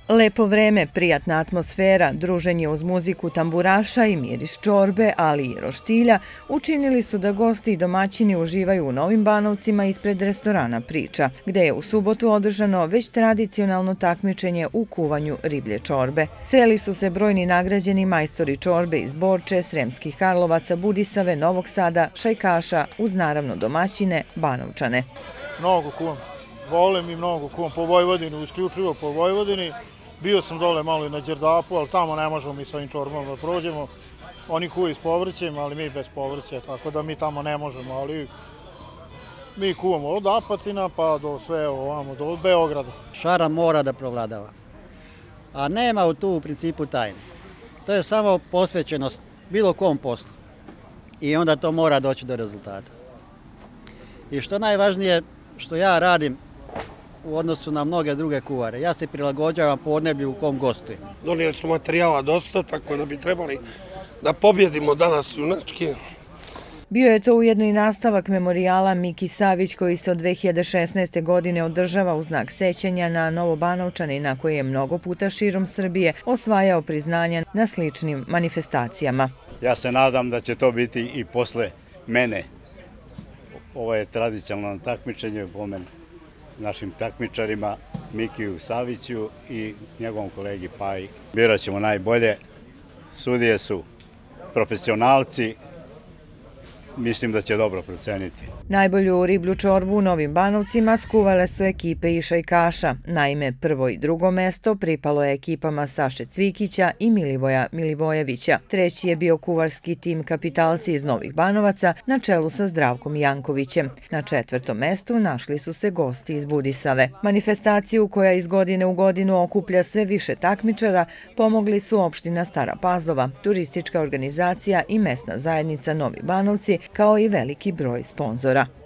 Lepo vreme, prijatna atmosfera, druženje uz muziku tamburaša i miris čorbe, ali i roštilja, učinili su da gosti i domaćini uživaju u Novim Banovcima ispred restorana Priča, gde je u subotu održano već tradicionalno takmičenje u kuvanju riblje čorbe. Sreli su se brojni nagrađeni majstori čorbe iz Borče, Sremskih Karlovaca, Budisave, Novog Sada, Šajkaša, uz naravno domaćine, Banovčane. Mnogo kuvam. Volim i mnogo kuvam po Vojvodini, isključivo po Vojvodini. Bio sam dole malo i na Đerdapu, ali tamo ne možemo mi s ovim čorbama da prođemo. Oni kuvaju s povrćem, ali mi bez povrća, tako da mi tamo ne možemo, ali mi kuvamo od Apatina pa do sve ovamo, do Beograda. Šaran mora da provladava, a nema tu u principu tajne. To je samo posvećenost bilo kom poslu i onda to mora doći do rezultata. I što najvažnije, što ja radim u odnosu na mnoge druge kuvare, ja se prilagođavam podneblju u kom gostujem. Donijeli smo materijala dosta, tako da bi trebali da pobjedimo danas junački. Bio je to ujedno i nastavak memorijala Miki Savić koji se od 2016. godine održava u znak sećanja na Novobanovčanina koji je mnogo puta širom Srbije osvajao priznanja na sličnim manifestacijama. Ja se nadam da će to biti i posle mene. Ovo je tradicionalno takmičenje po meni, našim takmičarima Mikiju Saviću i njegovom kolegi Paji. Birat ćemo najbolje, sudije su profesionalci, mislim da će dobro proceniti. Najbolju riblju čorbu u Novim Banovcima skuvale su ekipe i Šajkaša. Naime, prvo i drugo mesto pripalo je ekipama Saše Cvikića i Milivoja Milivojevića. Treći je bio kuvarski tim Kapitalci iz Novih Banovaca na čelu sa Zdravkom Jankovićem. Na četvrtom mestu našli su se gosti iz Budisave. Manifestaciju koja iz godine u godinu okuplja sve više takmičara pomogli su opština Stara Pazova, turistička organizacija i mesna zajednica Novi Banovci, kao i veliki broj sponzora.